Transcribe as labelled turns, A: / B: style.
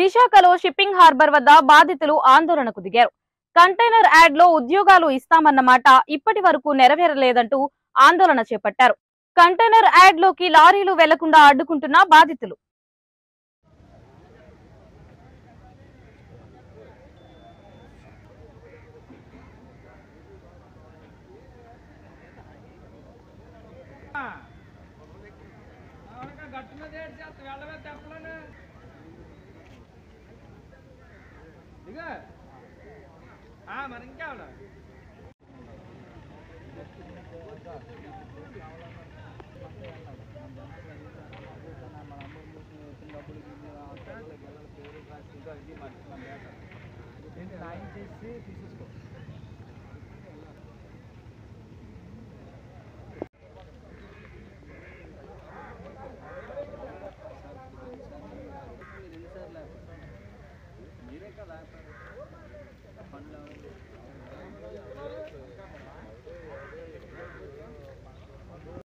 A: విశాఖలో shipping harbour వద్ద బాధితులు ఆందోళనకు దిగారు. కంటైనర్ యాడ్ లో ఉద్యోగాలు ఇస్తామన్న మాట ఇప్పటి వరకు నెరవేరలేదంటూ ఆందోళన చేపట్టారు. కంటైనర్ యాడ్ లోకి లారీలు వెళ్లకుండా అడ్డుకుంటున్న బాధితులు.
B: మరి ఇంకేవాళ్ళ సాయం చేసి తీసేసుకో. మీరే కదా పండ్లు